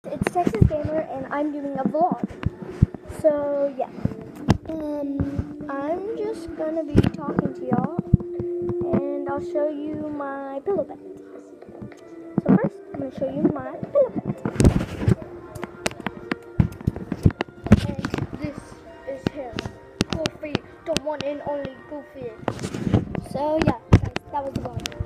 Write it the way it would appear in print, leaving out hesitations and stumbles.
It's Texas Gamer and I'm doing a vlog. So yeah, I'm just gonna be talking to y'all and I'll show you my pillow pet. So first, I'm gonna show you my pillow pet. And this is him, Goofy, the one and only Goofy. So yeah, guys, that was the vlog.